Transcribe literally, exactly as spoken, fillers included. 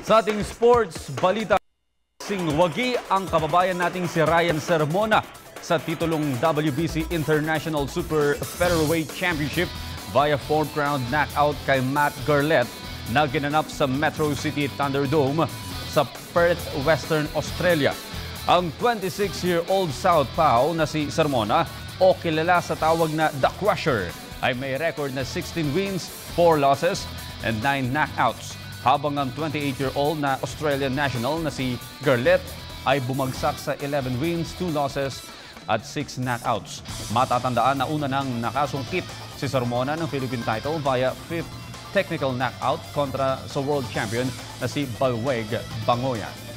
Sa ating sports balita, sing wagi ang kababayan nating si Ryan Sermona sa titulong W B C International Super Featherweight Championship via fourth round knockout kay Matt Garlett na ginanap sa Metro City Thunderdome sa Perth, Western Australia. Ang twenty-six-year-old Southpaw na si Sermona o kilala sa tawag na The Crusher ay may record na sixteen wins, four losses and nine knockouts. Habang ang twenty-eight-year-old na Australian national na si Garlett ay bumagsak sa eleven wins, two losses at six knockouts. Matatandaan na una nang nakasungkit si Sermona ng Philippine title via fifth technical knockout kontra sa world champion na si Balweg Bangoyan.